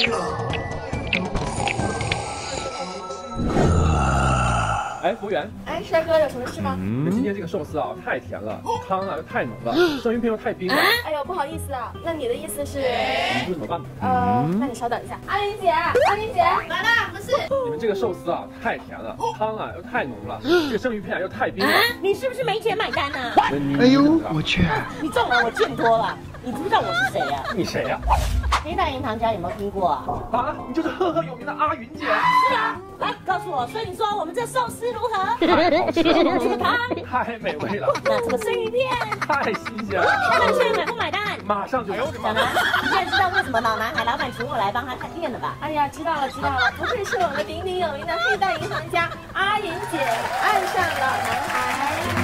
哎，服务员。 哎，帅哥，有什么事吗？ 那今天这个寿司啊，太甜了，汤啊又太浓了，生鱼片又太冰了。 哎呦，不好意思啊，那你的意思是？ 你说怎么办？ 那你稍等一下。阿玲姐，阿玲姐，来了，不是。 你们这个寿司啊，太甜了，汤啊又太浓了，这个生鱼片啊又太冰了。 你是不是没钱买单呢？ 哎呦， 我去！ 你这种人我见多了，你知不知道我是谁呀？ 你谁呀？ 黑带银行家有没有听过啊？ 啊，你就是赫赫有名的阿云姐。 是啊，来告诉我，所以你说我们这寿司如何？ 太好吃了， 这个汤太美味了， 那这个生鱼片， 太新鲜了。 那你现在买不买单？ 马上就有。 小南，你现在知道为什么老男孩老板请我来帮他开店了吧？ 哎呀，知道了，知道了，不愧是我们鼎鼎有名的黑带银行家阿云姐，爱上老男孩。